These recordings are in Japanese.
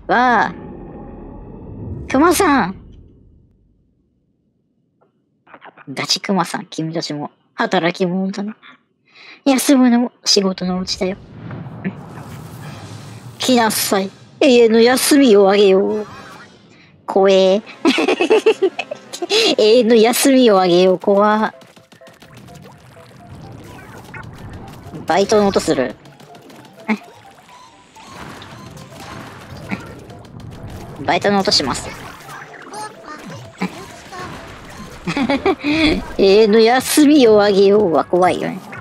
わあ。クマさん。ガチクマさん、君たちも働き者だね。休むのも仕事のうちだよ。来なさい。永遠の休みをあげよう。怖え。永遠の休みをあげよう、怖。バイトの音する。バイトの音します。永遠の休みをあげようは怖いよね。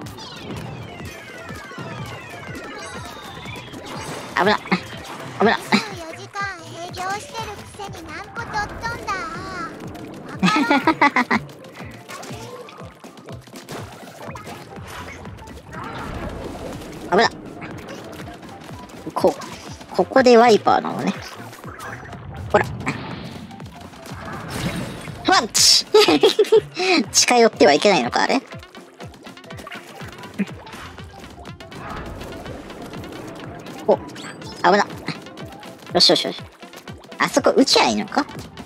危な。危な。 24時間営業してるくせに何個取っとんだ。 危な。ここでワイパーなのね。ほら。ワンチ近寄ってはいけないのか、あれ。お、危な。よしよしよし。あそこ撃ちゃいいのか。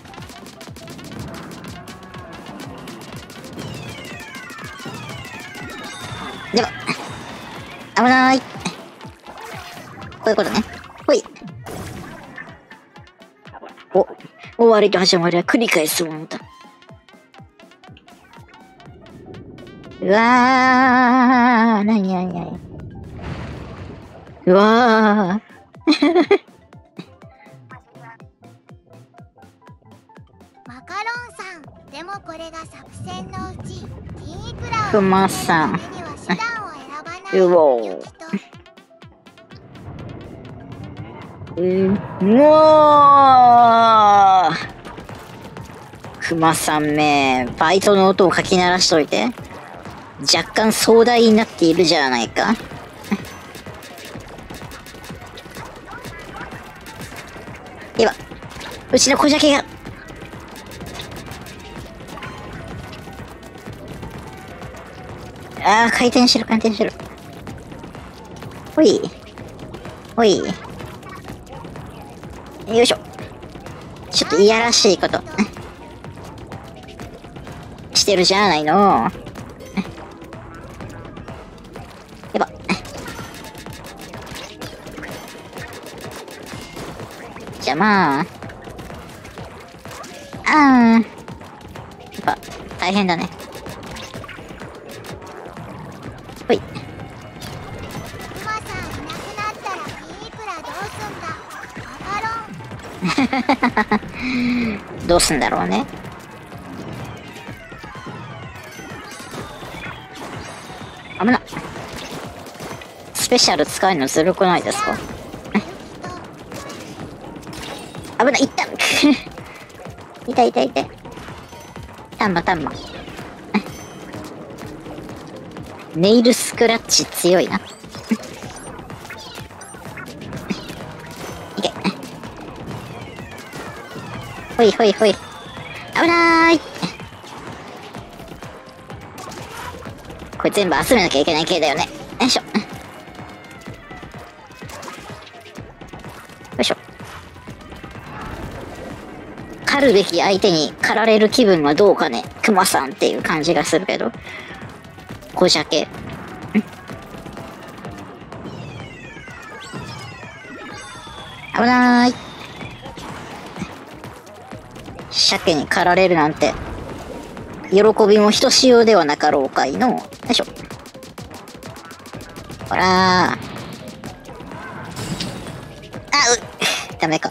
でも、危ない。こういうことね。ほい。終わりと始まりは繰り返すものだ。うわー、なに。うわー。 マカロンさん、でもこれが作戦のうち、金いくらをクマさん。 手には手段を選ばないうおー。クマさんめ、バイトの音をかき鳴らしといて。若干壮大になっているじゃないか。では、うちの小鮭が。ああ、回転してる。ほい。よいしょ。ちょっといやらしいこと。してるじゃないの。やば。じゃあまあ。やっぱ、大変だね。ほい。 クマさんいなくなったら金いくらどうすんだ。マカロン。 どうすんだろうね。危な。スペシャル使えるのずるくないですか。危ない、いった。痛い。たんま。ネイルスクラッチ強いな。いけ。ほい。危ない。これ全部集めなきゃいけない系だよね。よいしょ。狩るべき相手に狩られる気分はどうかね。クマさんっていう感じがするけど。小鮭。危ない。鮭に狩られるなんて、喜びもひとしおではなかろうかいの。よいしょ。ほらー。ダメか。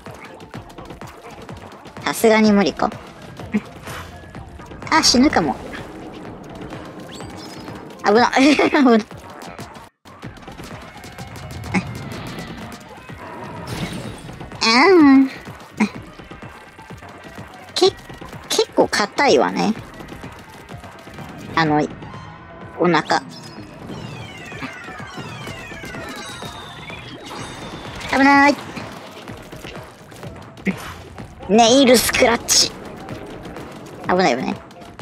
さすがに無理か。死ぬかも。危ない。結構硬いわね。お腹。危ない。ネイルスクラッチ。危ないよね。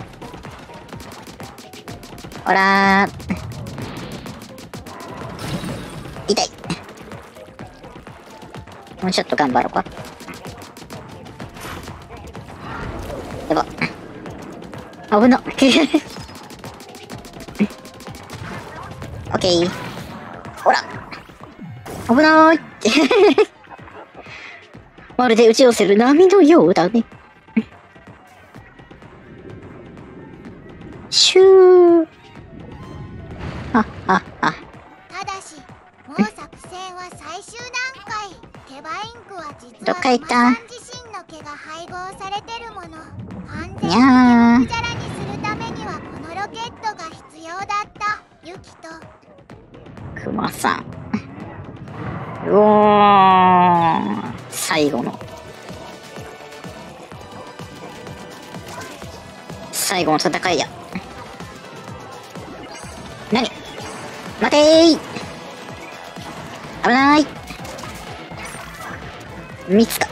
ほらー。痛い。 もうちょっと頑張ろうか。やば。危な。オッケー。ほら。危ない。まるで打ち寄せる波のようだね。シュー。あ。 ただしもう作戦は最終段階。ケバインクは実どっはか行ったクマさん自身の毛が配合されてるもの。完全ににゃー毛むくじゃらにするためにはこのロケットが必要だった。ユキとクマさん。うおー。最後の戦いや。何？待てー。危ない。見つか。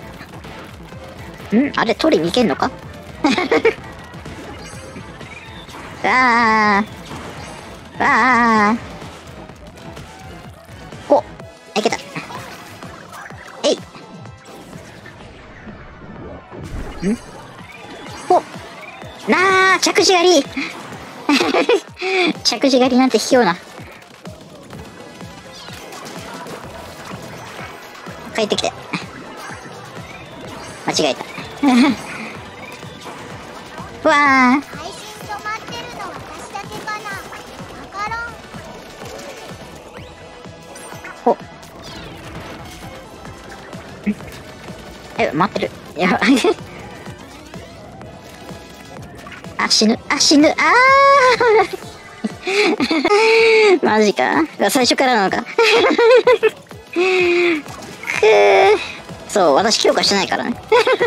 あれ取りに行けんのか？わー。わー。お、いけた。えい。お、なあ、着地狩り。着地狩りなんて卑怯な。帰ってきて。間違えた。わあ。 配信止まってるの私だけかな。マカロンほ。待ってる。やばい。死ぬ。死ぬ。マジか。最初からなのか。そう、私強化してないからね。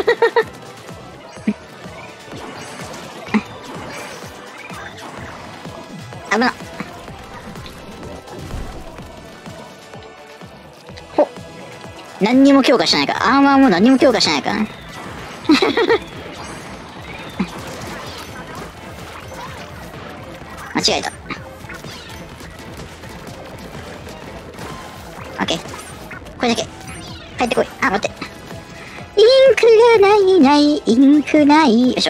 危な。ほ。何にも強化してないから。アーマーも何にも強化してないからね。間違えた。オッケー。これだけ。帰ってこい。待って。インクがない、インクない。よいしょ。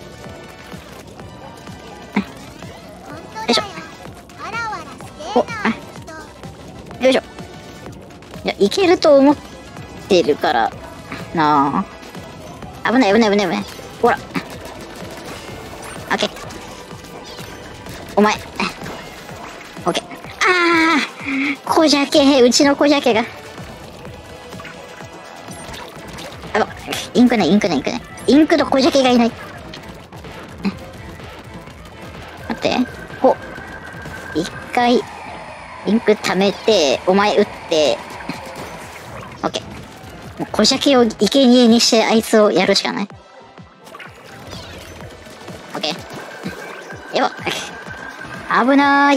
本当だよ。わらわらすげえな人。 よいしょ。いや、いけると思ってるから、なあ。危ない。ほら。オッケー。お前。オッケー。小鮭、うちの小鮭が。インクない。インクと小鮭がいない。待って。一回、インク貯めて、お前撃って、オッケー。もう小鮭を生贄にしてあいつをやるしかない。オッケー。よっ。危ない。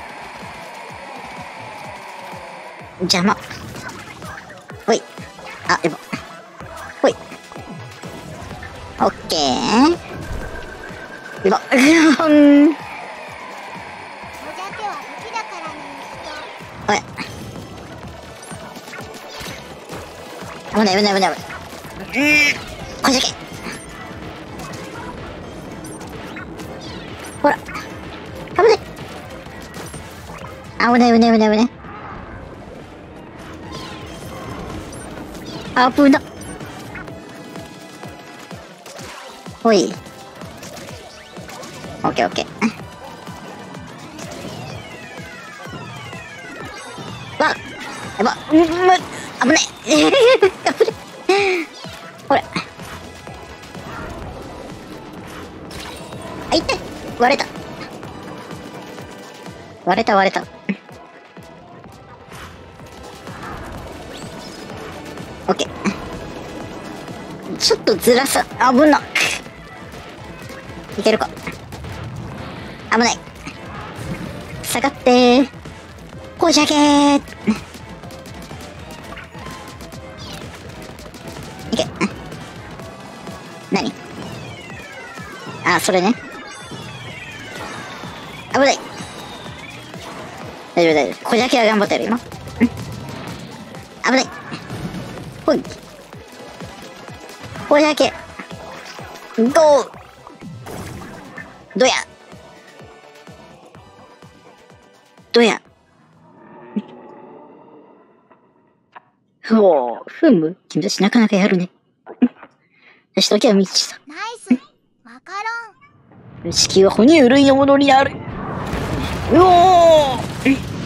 邪魔。ほい。やば。ほい。オッケー。やば。 おじゃけは武器だからねおい。危ない。小鮭。ほら。危ない。危ない。危な。ほい。オッケー。わ、やば、危ない。ほら。痛い。割れた。オッケー。ちょっとずらさ、危な。いけるか。危ない。下がってー。小鮭ー。いけ。何？それね。危ない。大丈夫。小鮭は頑張ってる、今。危ない。 ほい。これだけ。ゴー。どや。どや。ほう、ふむ。君たちなかなかやるね。私だけは未知さ。 ナイスマカロン。 地球は哺乳類のものになる。うおー